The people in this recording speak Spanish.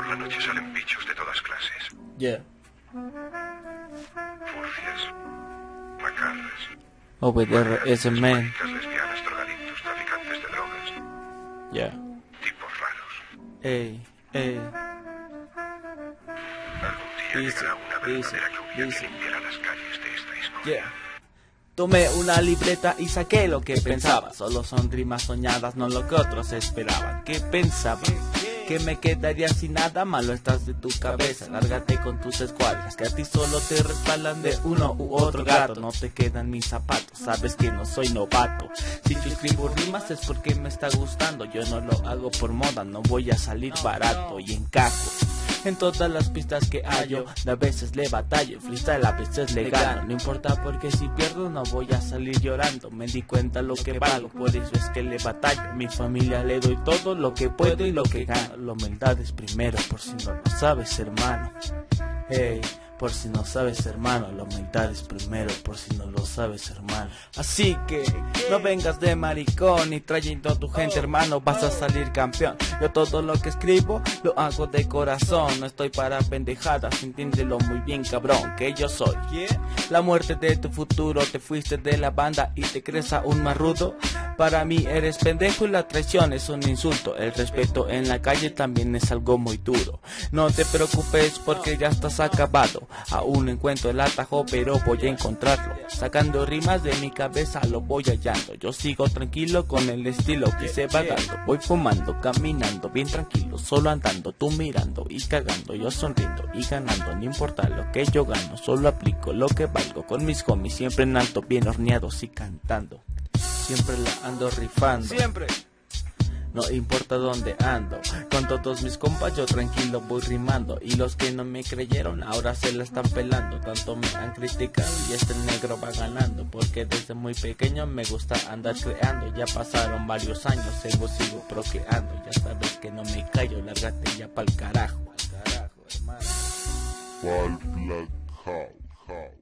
la noche salen bichos de todas clases. Yeah. Furcias, macarras, Over there is a man. mágicas, lesbianas, drogadictos, traficantes de drogas, Yeah. tipos raros. Ey, ey. Algún día Easy, llegará una verdadera lluvia easy. que limpiará las calles de esta historia. Yeah. Tomé una libreta y saqué lo que pensaba. Solo son rimas soñadas, no lo que otros esperaban. ¿Qué pensaban? Que me quedaría sin nada, malo estás de tu cabeza. Lárgate con tus escuadras, que a ti solo te respaldan de uno u otro gato. No te quedan mis zapatos, sabes que no soy novato. Si yo escribo rimas es porque me está gustando. Yo no lo hago por moda, no voy a salir barato y encajo en todas las pistas que hallo. A veces le batallo, freestyle a veces le gano. No importa porque si pierdo no voy a salir llorando. Me di cuenta lo que valgo, por eso es que le batallo. A mi familia le doy todo lo que puedo y lo que gano. La humildad es primero, por si no lo sabes, hermano. Hey, por si no sabes, hermano, la humildad es primero, por si no lo sabes, hermano. Así que no vengas de maricón y trayendo a tu gente, hermano, vas a salir campeón. Yo todo lo que escribo lo hago de corazón, no estoy para pendejadas, entiéndelo muy bien, cabrón, que yo soy la muerte de tu futuro. Te fuiste de la banda y te crees aún más rudo. Para mí eres pendejo y la traición es un insulto. El respeto en la calle también es algo muy duro. No te preocupes porque ya estás acabado. Aún no encuentro el atajo, pero voy a encontrarlo. Sacando rimas de mi cabeza lo voy hallando. Yo sigo tranquilo con el estilo que se vagando. Voy fumando, caminando, bien tranquilo, solo andando, tú mirando y cagando, yo sonriendo y ganando. No importa lo que yo gano, solo aplico lo que valgo. Con mis homies siempre en alto, bien horneados y cantando. Siempre la ando rifando. Siempre. No importa dónde ando, con todos mis compas yo tranquilo voy rimando. Y los que no me creyeron ahora se la están pelando. Tanto me han criticado y este negro va ganando. Porque desde muy pequeño me gusta andar creando. Ya pasaron varios años, sigo procreando. Ya sabes que no me callo, lárgate ya pa'l carajo. Al carajo, hermano. Pa'l Black House.